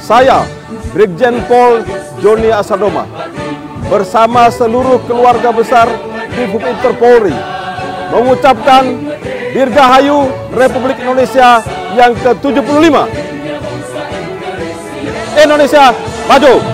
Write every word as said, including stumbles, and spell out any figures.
saya, Brigjen Pol Joni Asadoma, bersama seluruh keluarga besar Divup Inter Polri, mengucapkan Dirgahayu Republik Indonesia yang ke tujuh puluh lima. Indonesia maju!